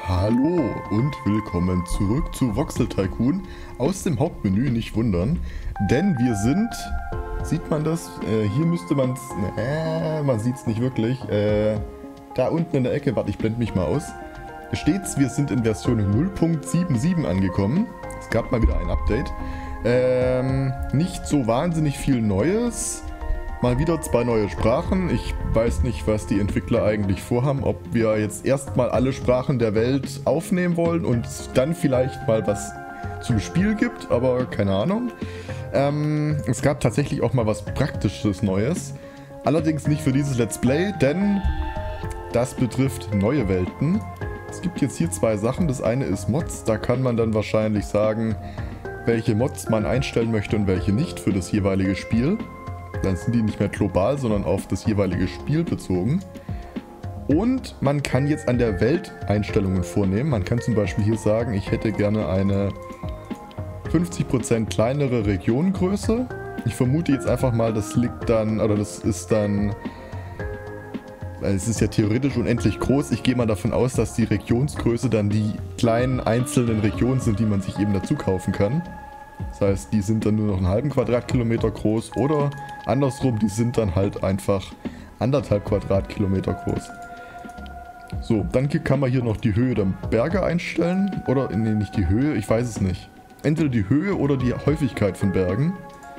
Hallo und willkommen zurück zu Voxel Tycoon aus dem Hauptmenü, nicht wundern, denn wir sind, sieht man das? Hier müsste man es, man sieht es nicht wirklich, da unten in der Ecke, warte, ich blende mich mal aus, steht's, wir sind in Version 0.77 angekommen, es gab mal wieder ein Update, nicht so wahnsinnig viel Neues. Mal wieder 2 neue Sprachen. Ich weiß nicht, was die Entwickler eigentlich vorhaben. Ob wir jetzt erstmal alle Sprachen der Welt aufnehmen wollen und dann vielleicht mal was zum Spiel gibt, aber keine Ahnung. Es gab tatsächlich auch mal was Praktisches Neues. Allerdings nicht für dieses Let's Play, denn das betrifft neue Welten. Es gibt jetzt hier 2 Sachen. Das eine ist Mods. Da kann man dann wahrscheinlich sagen, welche Mods man einstellen möchte und welche nicht für das jeweilige Spiel. Dann sind die nicht mehr global, sondern auf das jeweilige Spiel bezogen. Und man kann jetzt an der Welt Einstellungen vornehmen. Man kann zum Beispiel hier sagen, ich hätte gerne eine 50% kleinere Regiongröße. Ich vermute jetzt einfach mal, das liegt dann, oder das ist dann, weil es ist ja theoretisch unendlich groß. Ich gehe mal davon aus, dass die Regionsgröße dann die kleinen einzelnen Regionen sind, die man sich eben dazu kaufen kann. Das heißt, die sind dann nur noch einen halben Quadratkilometer groß oder andersrum, die sind dann halt einfach 1,5 Quadratkilometer groß. So, dann kann man hier noch die Höhe der Berge einstellen. Oder, nee, nicht die Höhe, ich weiß es nicht. Entweder die Höhe oder die Häufigkeit von Bergen.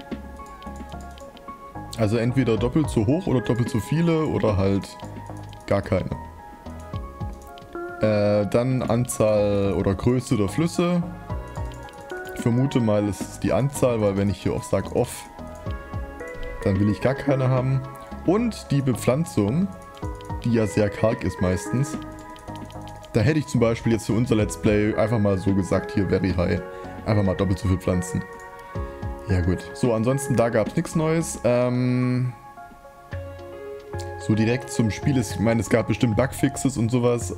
Also entweder doppelt so hoch oder doppelt so viele oder halt gar keine. Dann Anzahl oder Größe der Flüsse. Ich vermute mal, es ist die Anzahl, weil wenn ich hier auch sage off, dann will ich gar keine haben. Und die Bepflanzung, die ja sehr karg ist meistens. Da hätte ich zum Beispiel jetzt für unser Let's Play einfach mal so gesagt, hier very high. Einfach mal doppelt so viel Pflanzen. Ja gut. So, ansonsten da gab es nichts Neues. So direkt zum Spiel ist, ich meine, es gab bestimmt Bugfixes und sowas.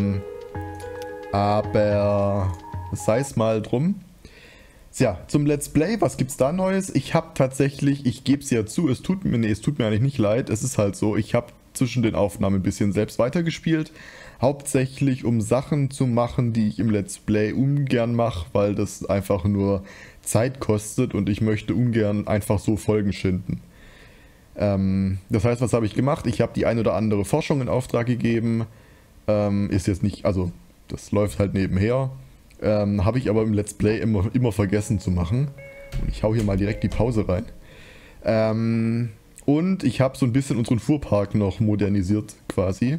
Aber sei es mal drum. Tja, zum Let's Play, was gibt's da Neues? Ich habe tatsächlich, ich gebe es ja zu, es tut mir eigentlich nicht leid, es ist halt so, ich habe zwischen den Aufnahmen ein bisschen selbst weitergespielt, hauptsächlich um Sachen zu machen, die ich im Let's Play ungern mache, weil das einfach nur Zeit kostet und ich möchte ungern einfach so Folgen schinden. Das heißt, was habe ich gemacht? Ich habe die ein oder andere Forschung in Auftrag gegeben, ist jetzt nicht, also das läuft halt nebenher. Habe ich aber im Let's Play immer vergessen zu machen. Und ich hau hier mal direkt die Pause rein. Und ich habe so ein bisschen unseren Fuhrpark noch modernisiert quasi.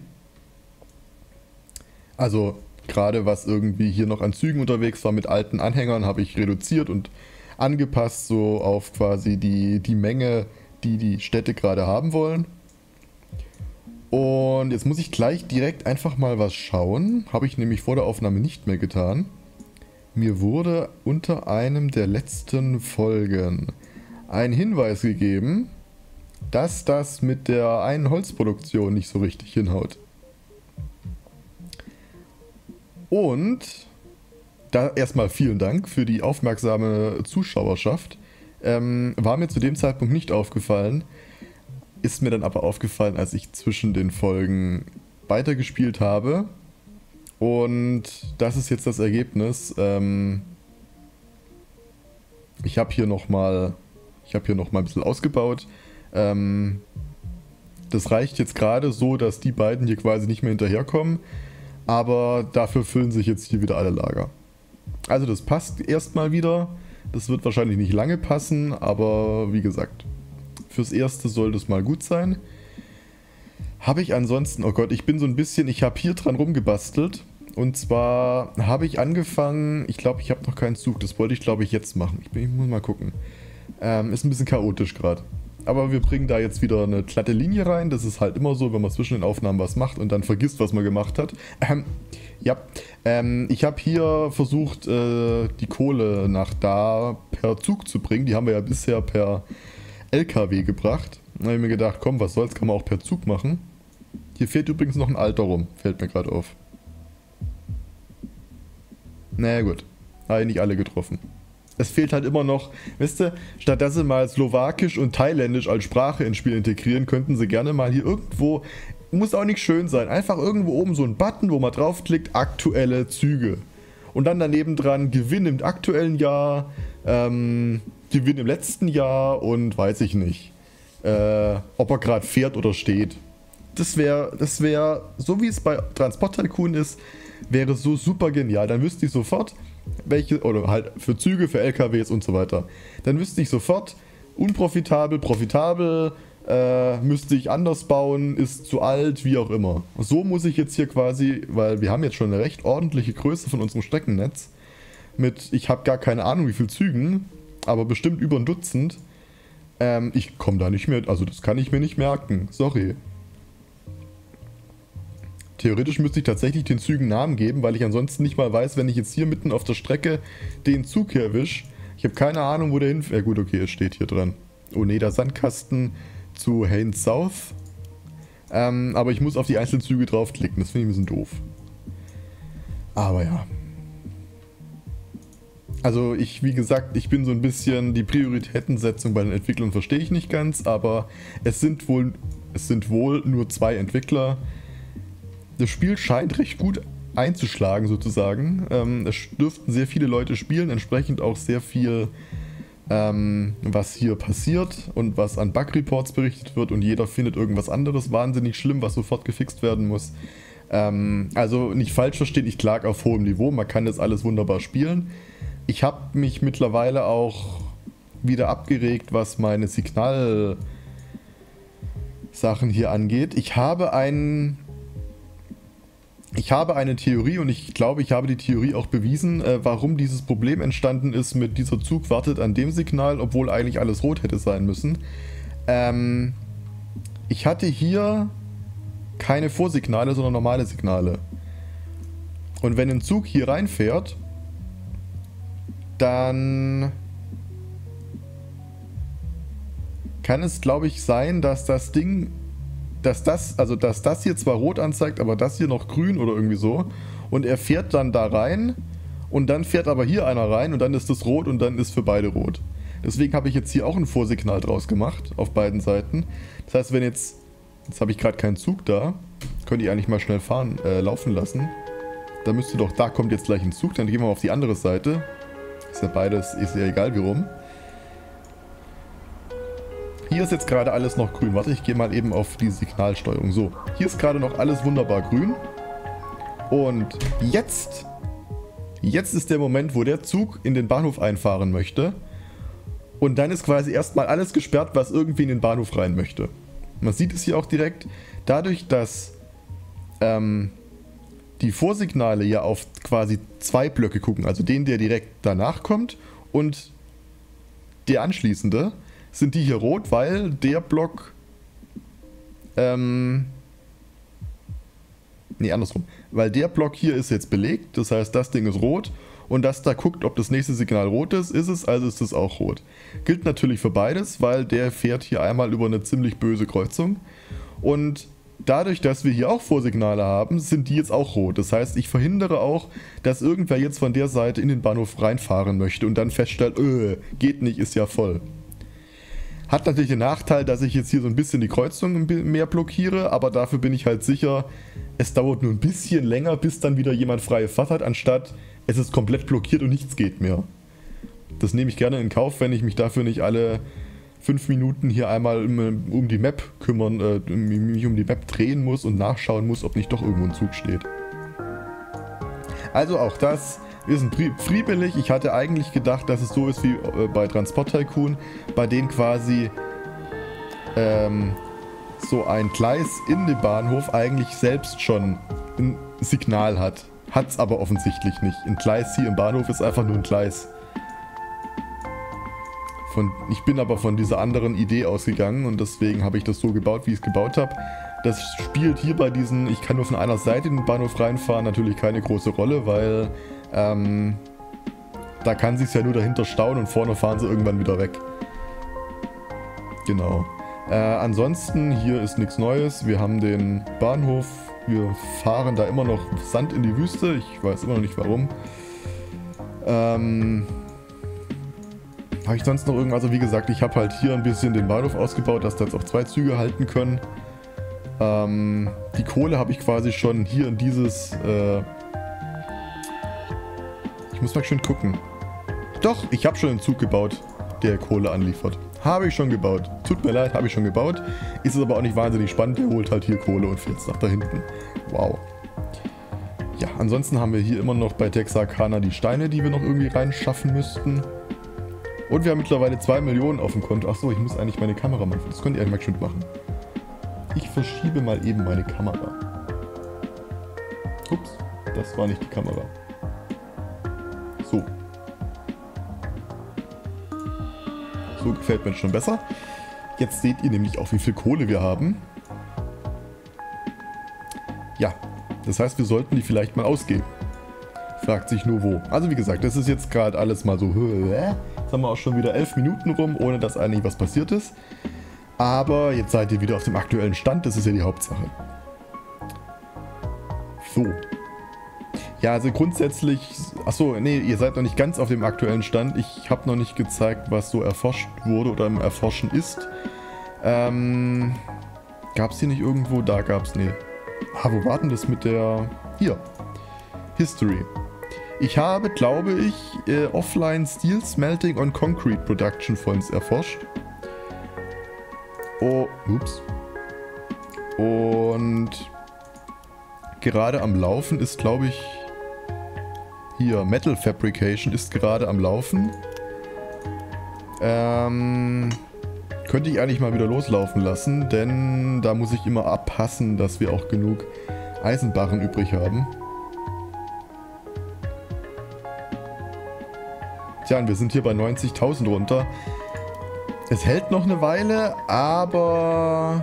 Also gerade was irgendwie hier noch an Zügen unterwegs war mit alten Anhängern, habe ich reduziert und angepasst so auf quasi die Menge, die die Städte gerade haben wollen. Und jetzt muss ich gleich direkt einfach mal was schauen. Habe ich nämlich vor der Aufnahme nicht mehr getan. Mir wurde unter einem der letzten Folgen ein Hinweis gegeben, dass das mit der einen Holzproduktion nicht so richtig hinhaut. Und da erstmal vielen Dank für die aufmerksame Zuschauerschaft. War mir zu dem Zeitpunkt nicht aufgefallen, ist mir dann aber aufgefallen, als ich zwischen den Folgen weitergespielt habe. Und das ist jetzt das Ergebnis. Ich habe hier nochmal ein bisschen ausgebaut. Das reicht jetzt gerade so, dass die beiden hier quasi nicht mehr hinterherkommen. Aber dafür füllen sich jetzt hier wieder alle Lager. Also das passt erstmal wieder. Das wird wahrscheinlich nicht lange passen, aber wie gesagt, fürs Erste soll das mal gut sein. Habe ich ansonsten, oh Gott, ich bin so ein bisschen, ich habe hier dran rumgebastelt. Und zwar habe ich angefangen, ich glaube, ich habe noch keinen Zug, das wollte ich glaube ich jetzt machen. Ich muss mal gucken. Ist ein bisschen chaotisch gerade. Aber wir bringen da jetzt wieder eine glatte Linie rein. Das ist halt immer so, wenn man zwischen den Aufnahmen was macht und dann vergisst, was man gemacht hat. Ja, ich habe hier versucht, die Kohle nach da per Zug zu bringen. Die haben wir ja bisher per LKW gebracht. Da habe ich mir gedacht, komm, was soll's, kann man auch per Zug machen. Hier fehlt übrigens noch ein Alter rum, fällt mir gerade auf. Naja gut, habe ich nicht alle getroffen. Es fehlt halt immer noch, wisst ihr, statt dass sie mal Slowakisch und Thailändisch als Sprache ins Spiel integrieren, könnten sie gerne mal hier irgendwo muss auch nicht schön sein. Einfach irgendwo oben so ein Button, wo man draufklickt, aktuelle Züge. Und dann daneben dran Gewinn im aktuellen Jahr, Gewinn im letzten Jahr und weiß ich nicht, ob er gerade fährt oder steht. Das wäre, so wie es bei Transport Tycoon ist, wäre so super genial. Dann wüsste ich sofort, welche, oder halt für Züge, für LKWs und so weiter. Dann wüsste ich sofort, unprofitabel, profitabel, müsste ich anders bauen, ist zu alt, wie auch immer. So muss ich jetzt hier quasi, weil wir haben jetzt schon eine recht ordentliche Größe von unserem Streckennetz, mit, ich habe gar keine Ahnung wie viel Zügen, aber bestimmt über ein Dutzend. Ich komme da nicht mehr, also das kann ich mir nicht merken, sorry. Theoretisch müsste ich tatsächlich den Zügen Namen geben, weil ich ansonsten nicht mal weiß, wenn ich jetzt hier mitten auf der Strecke den Zug hier erwische. Ich habe keine Ahnung, wo der hinfährt. Ja gut, okay, es steht hier dran. Oneda Sandkasten zu Haines South. Aber ich muss auf die einzelnen Züge draufklicken. Das finde ich ein bisschen doof. Aber ja. Also wie gesagt, ich bin so ein bisschen, die Prioritätensetzung bei den Entwicklern verstehe ich nicht ganz, aber es sind wohl nur 2 Entwickler. Das Spiel scheint recht gut einzuschlagen sozusagen. Es dürften sehr viele Leute spielen, entsprechend auch sehr viel, was hier passiert und was an Bug-Reports berichtet wird und jeder findet irgendwas anderes wahnsinnig schlimm, was sofort gefixt werden muss. Also nicht falsch verstehen, ich klage auf hohem Niveau, man kann das alles wunderbar spielen. Ich habe mich mittlerweile auch wieder abgeregt, was meine Signal-Sachen hier angeht. Ich habe eine Theorie und ich glaube, ich habe die Theorie auch bewiesen, warum dieses Problem entstanden ist mit dieser Zug wartet an dem Signal, obwohl eigentlich alles rot hätte sein müssen. Ich hatte hier keine Vorsignale, sondern normale Signale. Und wenn ein Zug hier reinfährt, dann kann es, glaube ich, sein, dass das Ding, dass das hier zwar rot anzeigt, aber das hier noch grün oder irgendwie so. Und er fährt dann da rein und dann fährt aber hier einer rein und dann ist das rot und dann ist für beide rot. Deswegen habe ich jetzt hier auch ein Vorsignal draus gemacht, auf beiden Seiten. Das heißt, wenn jetzt habe ich gerade keinen Zug da, könnte ich eigentlich mal schnell laufen lassen. Da müsste doch, da kommt jetzt gleich ein Zug, dann gehen wir auf die andere Seite. Ist ja beides, ist ja egal wie rum. Hier ist jetzt gerade alles noch grün. Warte, ich gehe mal eben auf die Signalsteuerung. So, hier ist gerade noch alles wunderbar grün. Und jetzt ist der Moment, wo der Zug in den Bahnhof einfahren möchte. Und dann ist quasi erstmal alles gesperrt, was irgendwie in den Bahnhof rein möchte. Man sieht es hier auch direkt. Dadurch, dass die Vorsignale ja auf quasi 2 Blöcke gucken, also den, der direkt danach kommt und der anschließende, sind die hier rot, weil der Block nee, andersrum. Weil der Block hier ist jetzt belegt, das heißt, das Ding ist rot und das da guckt, ob das nächste Signal rot ist es, also ist es auch rot. Gilt natürlich für beides, weil der fährt hier einmal über eine ziemlich böse Kreuzung und dadurch, dass wir hier auch Vorsignale haben, sind die jetzt auch rot. Das heißt, ich verhindere auch, dass irgendwer jetzt von der Seite in den Bahnhof reinfahren möchte und dann feststellt, geht nicht, ist ja voll. Hat natürlich den Nachteil, dass ich jetzt hier so ein bisschen die Kreuzung mehr blockiere, aber dafür bin ich halt sicher, es dauert nur ein bisschen länger, bis dann wieder jemand freie Fahrt hat, anstatt es ist komplett blockiert und nichts geht mehr. Das nehme ich gerne in Kauf, wenn ich mich dafür nicht alle 5 Minuten hier einmal um die Map kümmern, mich um die Map drehen muss und nachschauen muss, ob nicht doch irgendwo ein Zug steht. Also auch das ist ein friedlich. Ich hatte eigentlich gedacht, dass es so ist wie bei Transport Tycoon, bei denen quasi so ein Gleis in dem Bahnhof eigentlich selbst schon ein Signal hat. Hat es aber offensichtlich nicht. Ein Gleis hier im Bahnhof ist einfach nur ein Gleis. Ich bin aber von dieser anderen Idee ausgegangen und deswegen habe ich das so gebaut, wie ich es gebaut habe. Das spielt hier bei diesen, ich kann nur von einer Seite in den Bahnhof reinfahren, natürlich keine große Rolle, weil da kann sich ja nur dahinter stauen und vorne fahren sie irgendwann wieder weg. Genau. Ansonsten, hier ist nichts Neues. Wir haben den Bahnhof, wir fahren da immer noch Sand in die Wüste, ich weiß immer noch nicht warum. Habe ich sonst noch irgendwas? Also wie gesagt, ich habe halt hier ein bisschen den Bahnhof ausgebaut, dass da jetzt auch 2 Züge halten können. Die Kohle habe ich quasi schon hier in dieses... ich muss mal schön gucken. Doch, ich habe schon einen Zug gebaut, der Kohle anliefert. Habe ich schon gebaut. Tut mir leid, habe ich schon gebaut. Ist es aber auch nicht wahnsinnig spannend. Der holt halt hier Kohle und fährt nach da hinten. Wow. Ja, ansonsten haben wir hier immer noch bei Texarkana die Steine, die wir noch irgendwie reinschaffen müssten. Und wir haben mittlerweile 2 Millionen auf dem Konto. Achso, ich muss eigentlich meine Kamera machen. Das könnt ihr eigentlich mal schön machen. Ich verschiebe mal eben meine Kamera. Ups, das war nicht die Kamera. So. So gefällt mir schon besser. Jetzt seht ihr nämlich auch, wie viel Kohle wir haben. Ja, das heißt, wir sollten die vielleicht mal ausgeben. Fragt sich nur wo. Also wie gesagt, das ist jetzt gerade alles mal so... Jetzt haben wir auch schon wieder 11 Minuten rum, ohne dass eigentlich was passiert ist. Aber jetzt seid ihr wieder auf dem aktuellen Stand, das ist ja die Hauptsache. So. Ja, also grundsätzlich... Achso, nee, ihr seid noch nicht ganz auf dem aktuellen Stand. Ich habe noch nicht gezeigt, was so erforscht wurde oder im Erforschen ist. Gab es hier nicht irgendwo? Da gab es, nee. Ah, wo war denn das mit der... Hier. History. Ich habe, glaube ich, Offline Steel Smelting und Concrete Production Fonds erforscht. Oh, ups. Und gerade am Laufen ist, glaube ich, hier, Metal Fabrication ist gerade am Laufen. Könnte ich eigentlich mal wieder loslaufen lassen, denn da muss ich immer abpassen, dass wir auch genug Eisenbarren übrig haben. Tja, und wir sind hier bei 90.000 runter. Es hält noch eine Weile, aber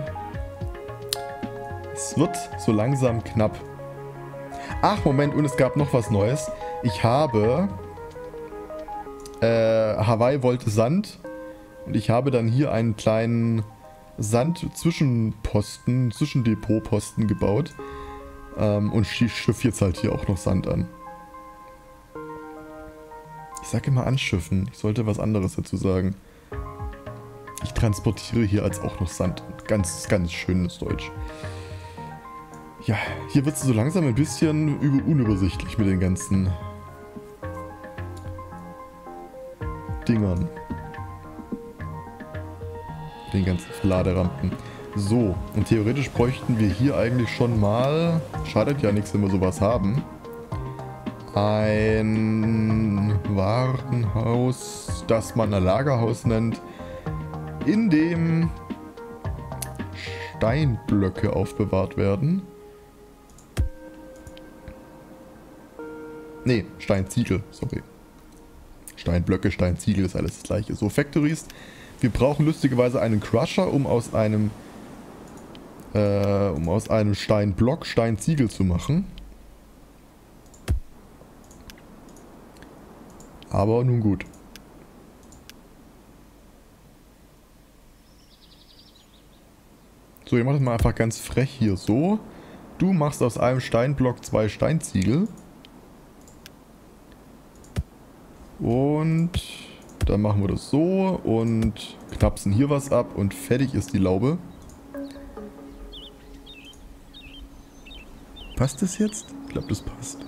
es wird so langsam knapp. Ach, Moment, und es gab noch was Neues. Ich habe... Hawaii wollte Sand. Und ich habe dann hier einen kleinen Sand-Zwischenposten, Zwischendepotposten gebaut. Und ich schiffe jetzt halt hier auch noch Sand an. Ich sage immer anschiffen. Ich sollte was anderes dazu sagen. Ich transportiere hier als auch noch Sand. Ganz, ganz schönes Deutsch. Ja, hier wird es so langsam ein bisschen unübersichtlich mit den ganzen Dingern. Den ganzen Verladerampen. So, und theoretisch bräuchten wir hier eigentlich schon mal... Schadet ja nichts, wenn wir sowas haben. Ein Warenhaus, das man ein Lagerhaus nennt, in dem Steinblöcke aufbewahrt werden. Ne, Steinziegel, sorry. Steinblöcke, Steinziegel ist alles das gleiche. So, Factories. Wir brauchen lustigerweise einen Crusher, um aus einem Steinblock Steinziegel zu machen. Aber nun gut. So, ich mache das mal einfach ganz frech hier so. Du machst aus einem Steinblock 2 Steinziegel. Und dann machen wir das so und knapsen hier was ab und fertig ist die Laube. Passt das jetzt? Ich glaube, das passt.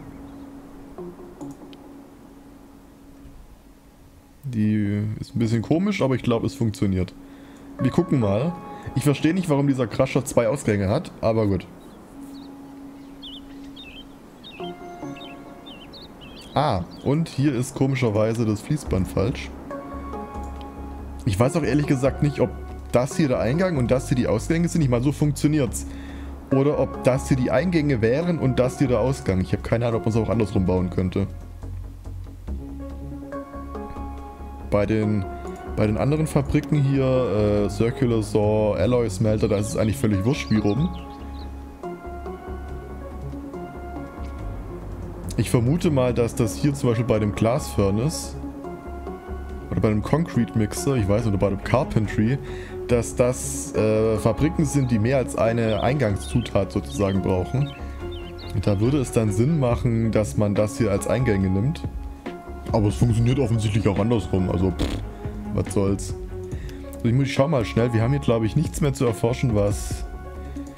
Die ist ein bisschen komisch, aber ich glaube, es funktioniert. Wir gucken mal. Ich verstehe nicht, warum dieser Crusher 2 Ausgänge hat, aber gut. Ah, und hier ist komischerweise das Fließband falsch. Ich weiß auch ehrlich gesagt nicht, ob das hier der Eingang und das hier die Ausgänge sind. Ich meine, so funktioniert's. Oder ob das hier die Eingänge wären und das hier der Ausgang. Ich habe keine Ahnung, ob man es auch andersrum bauen könnte. Bei den anderen Fabriken hier, Circular Saw, Alloy Smelter, da ist es eigentlich völlig wurscht wie rum. Ich vermute mal, dass das hier zum Beispiel bei dem Glass Furnace oder bei dem Concrete Mixer, ich weiß nicht, oder bei dem Carpentry, dass das Fabriken sind, die mehr als eine Eingangszutat sozusagen brauchen. Und da würde es dann Sinn machen, dass man das hier als Eingänge nimmt. Aber es funktioniert offensichtlich auch andersrum, also was soll's. Also ich schau mal schnell, wir haben hier glaube ich nichts mehr zu erforschen, was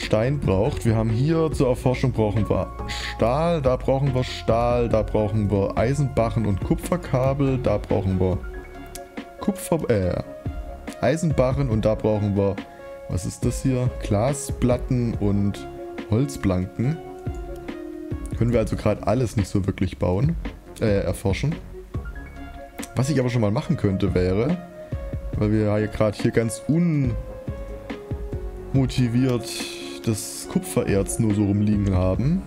Stein braucht. Wir haben hier zur Erforschung brauchen wir Stahl, da brauchen wir Stahl, da brauchen wir Eisenbarren und Kupferkabel, da brauchen wir Eisenbarren und da brauchen wir, was ist das hier? Glasplatten und Holzplanken. Können wir also gerade alles nicht so wirklich bauen, erforschen. Was ich aber schon mal machen könnte wäre, weil wir ja gerade hier ganz unmotiviert das Kupfererz nur so rumliegen haben.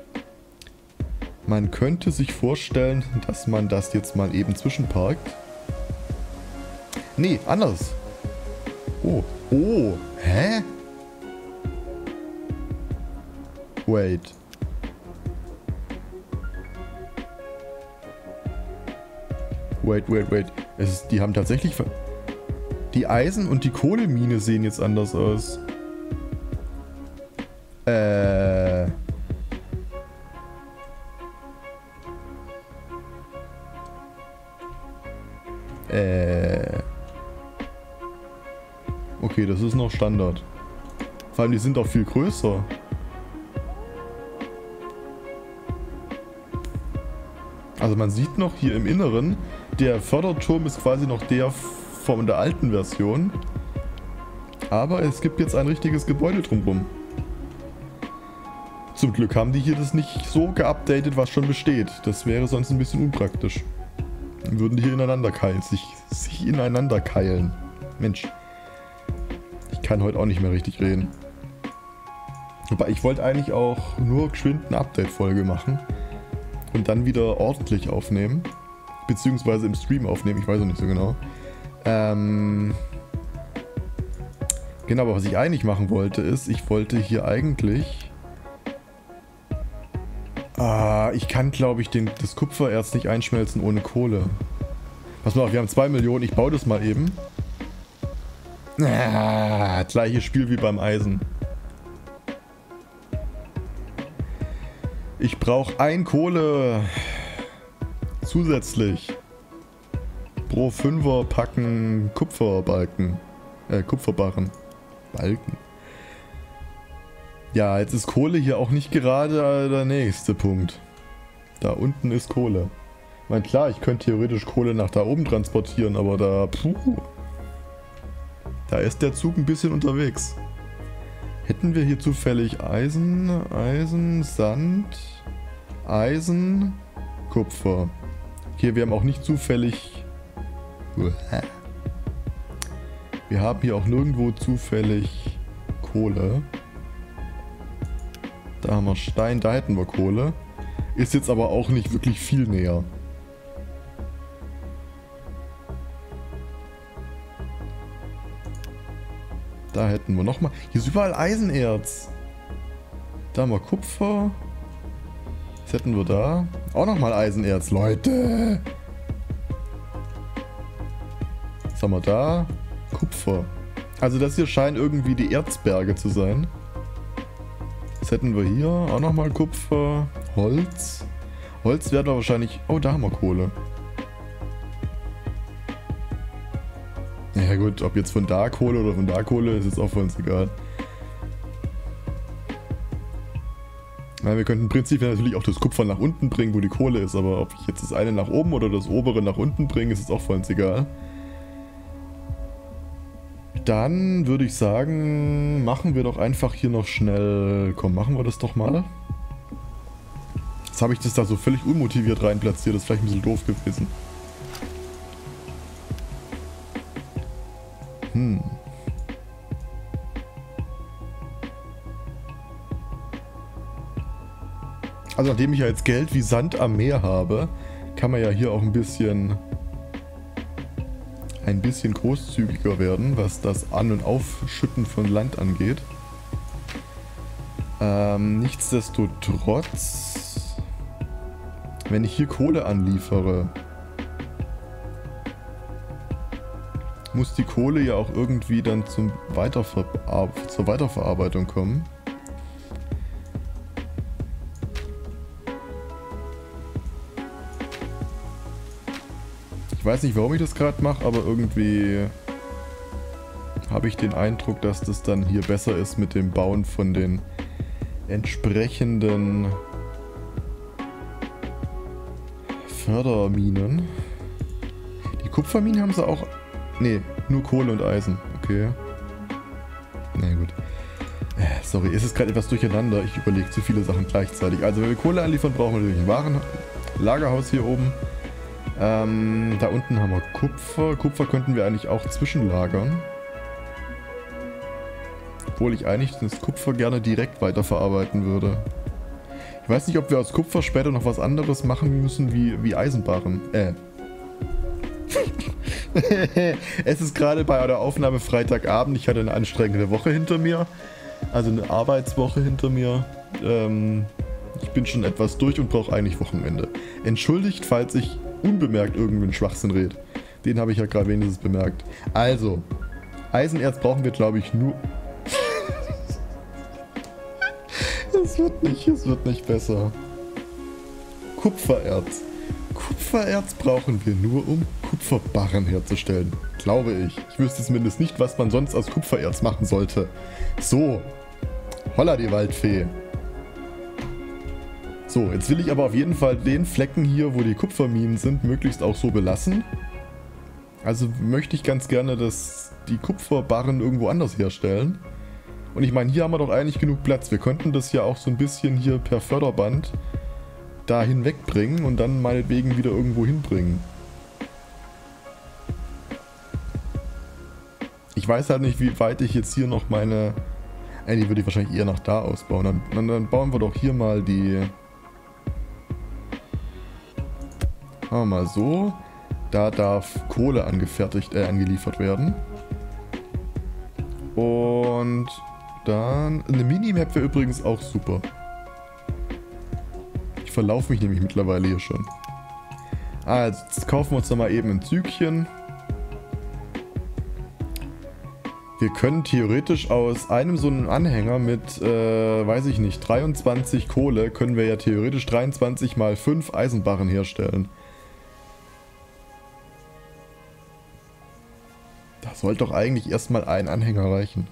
Man könnte sich vorstellen, dass man das jetzt mal eben zwischenparkt. Nee, anders. Oh, oh, hä? Wait. Wait. Die haben tatsächlich... Die Eisen- und die Kohlemine sehen jetzt anders aus. Okay, das ist noch Standard. Vor allem, die sind auch viel größer. Also man sieht noch hier im Inneren, der Förderturm ist quasi noch der von der alten Version. Aber es gibt jetzt ein richtiges Gebäude drumherum. Zum Glück haben die hier das nicht so geupdatet, was schon besteht. Das wäre sonst ein bisschen unpraktisch. Dann würden die hier ineinander keilen, sich ineinander keilen. Mensch. Ich kann heute auch nicht mehr richtig reden. Aber ich wollte eigentlich auch nur geschwind eine Update-Folge machen. Und dann wieder ordentlich aufnehmen. Beziehungsweise im Stream aufnehmen, ich weiß noch nicht so genau. Genau, aber was ich eigentlich machen wollte ist, ich wollte hier eigentlich... ich kann, glaube ich, das Kupfererz nicht einschmelzen ohne Kohle. Pass mal auf, wir haben 2 Millionen, ich baue das mal eben. Gleiches Spiel wie beim Eisen. Ich brauche 1 Kohle zusätzlich pro 5er Packen Kupferbalken. Kupferbarren. Balken. Ja, jetzt ist Kohle hier auch nicht gerade der nächste Punkt. Da unten ist Kohle. Ich meine, klar, ich könnte theoretisch Kohle nach da oben transportieren, aber da... Da ist der Zug ein bisschen unterwegs. Hätten wir hier zufällig Eisen, Sand, Eisen, Kupfer. Hier, wir haben auch nicht zufällig... Wir haben hier auch nirgendwo zufällig Kohle. Da haben wir Stein, da hätten wir Kohle. Ist jetzt aber auch nicht wirklich viel näher. Da hätten wir nochmal... Hier ist überall Eisenerz. Da haben wir Kupfer. Was hätten wir da? Auch nochmal Eisenerz, Leute. Was haben wir da? Kupfer. Also das hier scheinen irgendwie die Erzberge zu sein. Was hätten wir hier? Auch nochmal Kupfer. Holz. Holz werden wir wahrscheinlich... Oh, da haben wir Kohle. Ja gut, ob jetzt von da Kohle oder von da Kohle, ist jetzt auch für uns egal. Ja, wir könnten prinzipiell natürlich auch das Kupfer nach unten bringen, wo die Kohle ist, aber ob ich jetzt das eine nach oben oder das obere nach unten bringe, ist jetzt auch für uns egal. Dann würde ich sagen, machen wir doch einfach hier noch schnell... Komm, machen wir das doch mal. Jetzt habe ich das da so völlig unmotiviert rein platziert, das ist vielleicht ein bisschen doof gewesen. Also nachdem ich ja jetzt Geld wie Sand am Meer habe, kann man ja hier auch ein bisschen großzügiger werden, was das An- und Aufschütten von Land angeht. Nichtsdestotrotz, wenn ich hier Kohle anliefere, muss die Kohle ja auch irgendwie dann zur Weiterverarbeitung kommen. Ich weiß nicht, warum ich das gerade mache, aber irgendwie habe ich den Eindruck, dass das dann hier besser ist mit dem Bauen von den entsprechenden Förderminen. Die Kupferminen haben sie auch... Ne, nur Kohle und Eisen. Okay. Na gut. Sorry, es ist gerade etwas durcheinander. Ich überlege zu viele Sachen gleichzeitig. Also wenn wir Kohle anliefern, brauchen wir natürlich ein Lagerhaus hier oben. Da unten haben wir Kupfer. Kupfer könnten wir eigentlich auch zwischenlagern. Obwohl ich eigentlich das Kupfer gerne direkt weiterverarbeiten würde. Ich weiß nicht, ob wir aus Kupfer später noch was anderes machen müssen wie Eisenbarren. Es ist gerade bei der Aufnahme Freitagabend. Ich hatte eine anstrengende Woche hinter mir. Also eine Arbeitswoche hinter mir. Ich bin schon etwas durch und brauche eigentlich Wochenende. Entschuldigt, falls ich unbemerkt irgendeinen Schwachsinn rede. Den habe ich ja gerade wenigstens bemerkt. Also, Eisenerz brauchen wir, glaube ich, nur... Es wird nicht besser. Kupfererz. Kupfererz brauchen wir nur, um Kupferbarren herzustellen. Glaube ich. Ich wüsste zumindest nicht, was man sonst aus Kupfererz machen sollte. So. Holla die Waldfee. So, jetzt will ich aber auf jeden Fall den Flecken hier, wo die Kupferminen sind, möglichst auch so belassen. Also möchte ich ganz gerne, dass die Kupferbarren irgendwo anders herstellen. Und ich meine, hier haben wir doch eigentlich genug Platz. Wir könnten das ja auch so ein bisschen hier per Förderband da hinwegbringen und dann meinetwegen wieder irgendwo hinbringen. Ich weiß halt nicht, wie weit ich jetzt hier noch meine... die würde ich wahrscheinlich eher nach da ausbauen. Dann bauen wir doch hier mal die... Machen wir mal so. Da darf Kohle angeliefert werden. Und dann... Eine Minimap wäre übrigens auch super. Ich verlaufe mich nämlich mittlerweile hier schon. Also, jetzt kaufen wir uns noch mal eben ein Zügchen. Wir können theoretisch aus einem so einem Anhänger mit, weiß ich nicht, 23 Kohle, können wir ja theoretisch 23 mal 5 Eisenbarren herstellen. Da sollte doch eigentlich erstmal ein Anhänger reichen.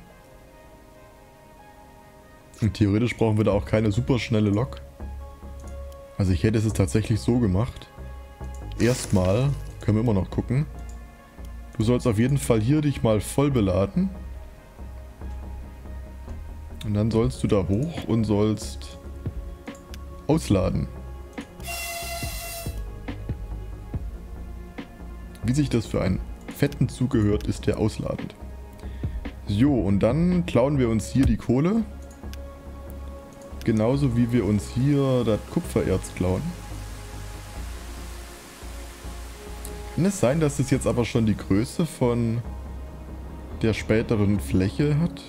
Und theoretisch brauchen wir da auch keine super schnelle Lok. Also ich hätte es tatsächlich so gemacht. Erstmal, können wir immer noch gucken. Du sollst auf jeden Fall hier dich mal voll beladen. Und dann sollst du da hoch und sollst ausladen. Wie sich das für einen fetten Zug gehört, ist der ausladend. So, und dann klauen wir uns hier die Kohle. Genauso wie wir uns hier das Kupfererz klauen. Kann es sein, dass es jetzt aber schon die Größe von der späteren Fläche hat?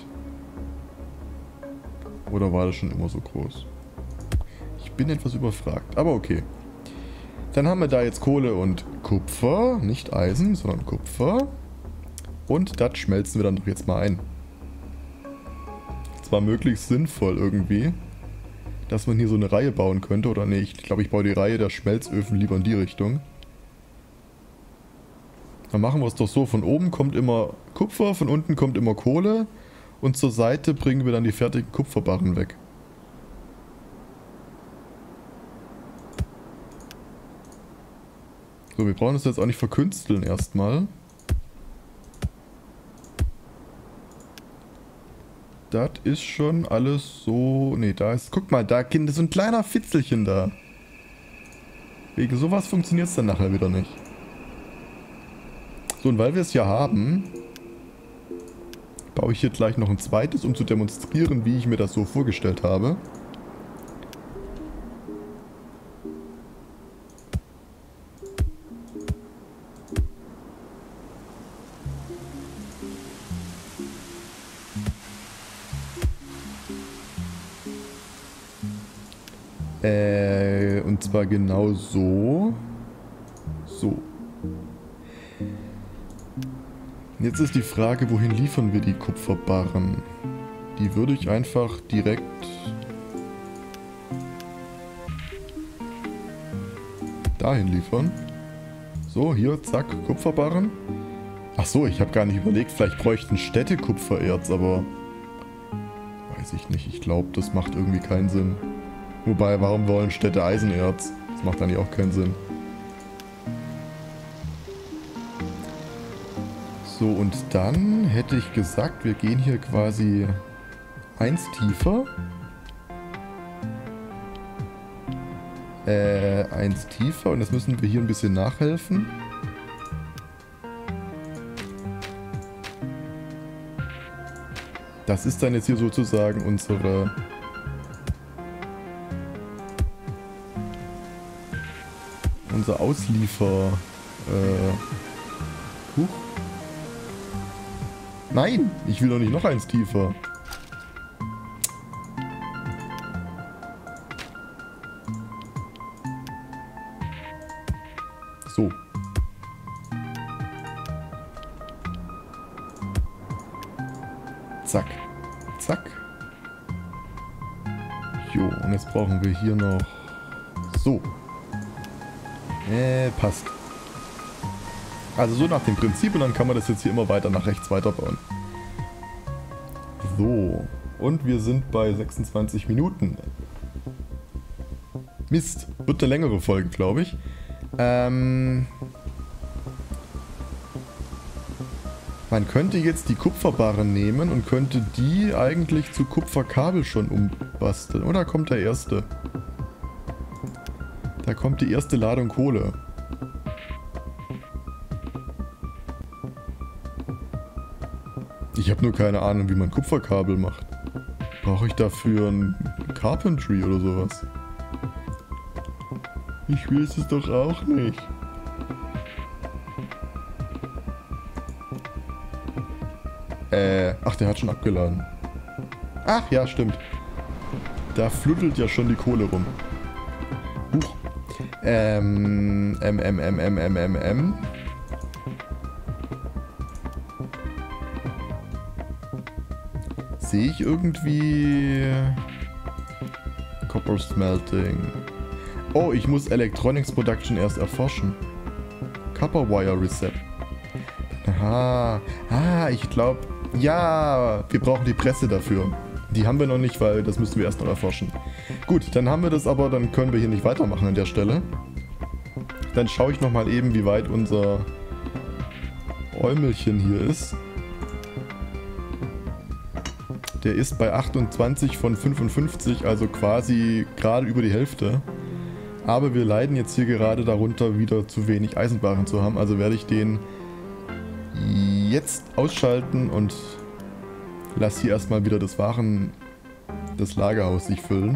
Oder war das schon immer so groß? Ich bin etwas überfragt, aber okay. Dann haben wir da jetzt Kohle und Kupfer, nicht Eisen, sondern Kupfer. Und das schmelzen wir dann doch jetzt mal ein. Zwar möglichst sinnvoll irgendwie, dass man hier so eine Reihe bauen könnte, oder nee, ich glaube, ich baue die Reihe der Schmelzöfen lieber in die Richtung. Dann machen wir es doch so, von oben kommt immer Kupfer, von unten kommt immer Kohle und zur Seite bringen wir dann die fertigen Kupferbarren weg. So, wir brauchen das jetzt auch nicht verkünsteln erstmal. Das ist schon alles so... Ne, da ist... Guck mal, da ist so ein kleiner Fitzelchen da. Wegen sowas funktioniert es dann nachher wieder nicht. So, und weil wir es ja haben, baue ich hier gleich noch ein zweites, um zu demonstrieren, wie ich mir das so vorgestellt habe. Und zwar genau so. So. Jetzt ist die Frage, wohin liefern wir die Kupferbarren? Die würde ich einfach direkt... dahin liefern. So, hier, zack, Kupferbarren. Ach so, ich habe gar nicht überlegt, vielleicht bräuchten Städte Kupfererz, aber weiß ich nicht. Ich glaube, das macht irgendwie keinen Sinn. Wobei, warum wollen Städte Eisenerz? Das macht eigentlich auch keinen Sinn. So, und dann hätte ich gesagt, wir gehen hier quasi eins tiefer. Eins tiefer und das müssen wir hier ein bisschen nachhelfen. Das ist dann jetzt hier sozusagen unser Ausliefer... Huch. Nein, ich will doch nicht noch eins tiefer. So. Zack. Zack. Jo, und jetzt brauchen wir hier noch... So. Passt. Also so nach dem Prinzip und dann kann man das jetzt hier immer weiter nach rechts weiterbauen. So. Und wir sind bei 26 Minuten. Mist. Wird eine längere Folge, glaube ich. Man könnte jetzt die Kupferbarren nehmen und könnte die eigentlich zu Kupferkabel schon umbasteln. Oder kommt der erste? Da kommt die erste Ladung Kohle. Ich habe nur keine Ahnung, wie man Kupferkabel macht. Brauche ich dafür ein Carpentry oder sowas? Ich weiß es doch auch nicht. Ach, der hat schon abgeladen. Ach ja, stimmt. Da fluddelt ja schon die Kohle rum. Huch. Sehe ich irgendwie... Copper Smelting. Oh, ich muss Electronics Production erst erforschen. Copper Wire Reset. Aha. Ah, ich glaube... Ja, wir brauchen die Presse dafür. Die haben wir noch nicht, weil das müssen wir erst noch erforschen. Gut, dann haben wir das aber, dann können wir hier nicht weitermachen an der Stelle. Dann schaue ich nochmal eben, wie weit unser Äumelchen hier ist. Der ist bei 28 von 55, also quasi gerade über die Hälfte. Aber wir leiden jetzt hier gerade darunter, wieder zu wenig Eisenbarren zu haben. Also werde ich den jetzt ausschalten und lasse hier erstmal wieder das Lagerhaus sich füllen.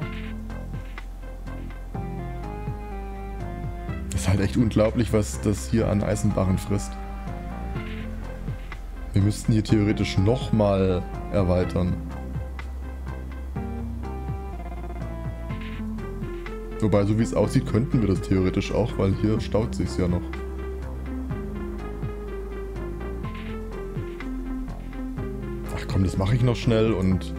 Das ist halt echt unglaublich, was das hier an Eisenbarren frisst. Wir müssten hier theoretisch nochmal erweitern. Wobei, so wie es aussieht, könnten wir das theoretisch auch, weil hier staut sich's ja noch. Ach komm, das mache ich noch schnell und...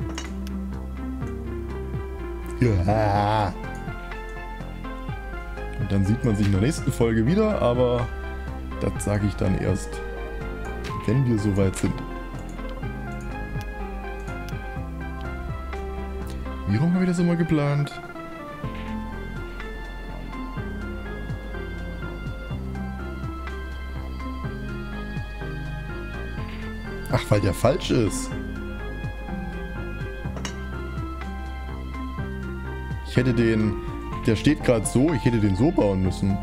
Ja. Und dann sieht man sich in der nächsten Folge wieder, aber das sage ich dann erst, wenn wir soweit sind. Wie rum habe ich das immer geplant? Ach, weil der falsch ist. Ich hätte den... Der steht gerade so, ich hätte den so bauen müssen.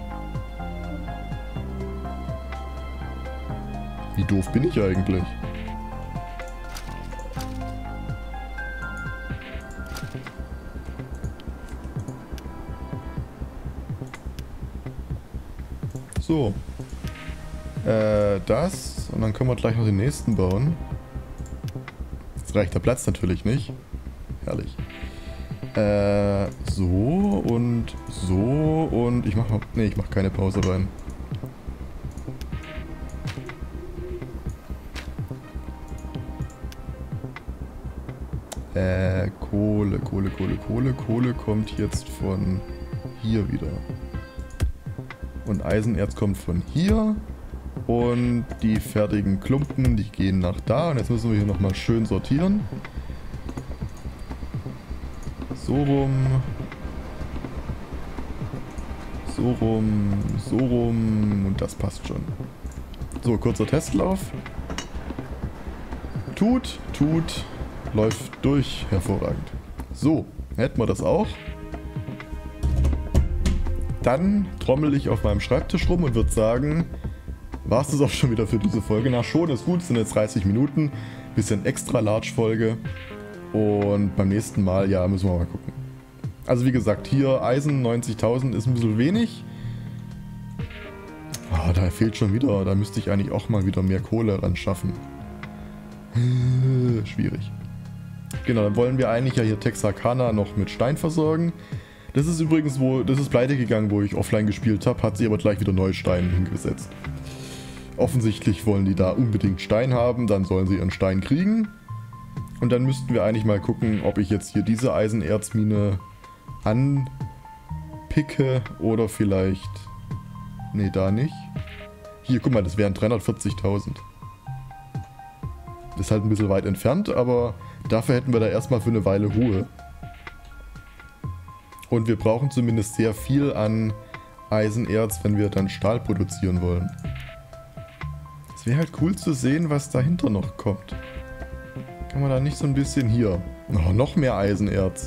Wie doof bin ich eigentlich? So. Das. Und dann können wir gleich noch den nächsten bauen. Jetzt reicht der Platz natürlich nicht. Herrlich. So und so und ich mach mal... Ne, ich mach keine Pause rein. Kohle kommt jetzt von hier wieder. Und Eisenerz kommt von hier. Und die fertigen Klumpen, die gehen nach da. Und jetzt müssen wir hier nochmal schön sortieren. So rum. So rum. So rum. Und das passt schon. So, kurzer Testlauf. Tut. Läuft durch. Hervorragend. So, hätten wir das auch. Dann trommel ich auf meinem Schreibtisch rum und würde sagen, war es das auch schon wieder für diese Folge. Na schon, ist gut, es sind jetzt 30 Minuten. Bisschen extra large Folge. Und beim nächsten Mal, ja, müssen wir mal gucken. Also wie gesagt, hier Eisen 90.000 ist ein bisschen wenig. Ah, da fehlt schon wieder. Da müsste ich eigentlich auch mal wieder mehr Kohle ran schaffen. Schwierig. Genau, dann wollen wir eigentlich ja hier Texarkana noch mit Stein versorgen. Das ist übrigens, das ist pleite gegangen, wo ich offline gespielt habe, hat sie aber gleich wieder neue Steine hingesetzt. Offensichtlich wollen die da unbedingt Stein haben, dann sollen sie ihren Stein kriegen. Und dann müssten wir eigentlich mal gucken, ob ich jetzt hier diese Eisenerzmine anpicke oder vielleicht... Nee, da nicht. Hier, guck mal, das wären 340.000. Das ist halt ein bisschen weit entfernt, aber dafür hätten wir da erstmal für eine Weile Ruhe. Und wir brauchen zumindest sehr viel an Eisenerz, wenn wir dann Stahl produzieren wollen. Es wäre halt cool zu sehen, was dahinter noch kommt. Kann man da nicht so ein bisschen hier... Oh, noch mehr Eisenerz.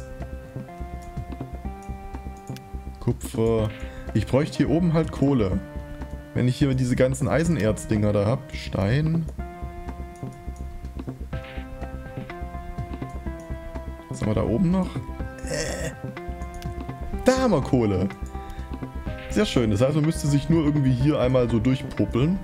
Kupfer. Ich bräuchte hier oben halt Kohle. Wenn ich hier diese ganzen Eisenerz-Dinger da habe. Stein. Was haben wir da oben noch? Da haben wir Kohle. Sehr schön. Das heißt, man müsste sich nur irgendwie hier einmal so durchpuppeln.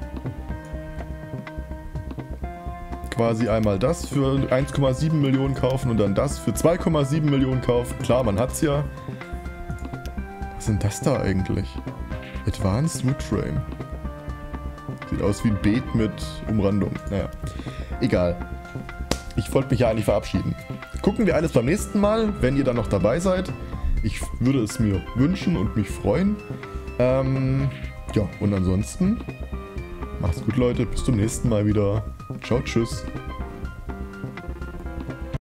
Quasi einmal das für 1,7 Millionen kaufen und dann das für 2,7 Millionen kaufen. Klar, man hat's ja. Was sind das da eigentlich? Advanced Wood Frame. Sieht aus wie ein Beet mit Umrandung. Naja, egal. Ich wollte mich ja eigentlich verabschieden. Gucken wir alles beim nächsten Mal, wenn ihr dann noch dabei seid. Ich würde es mir wünschen und mich freuen. Ja, und ansonsten macht's gut, Leute. Bis zum nächsten Mal wieder. Ciao, tschüss.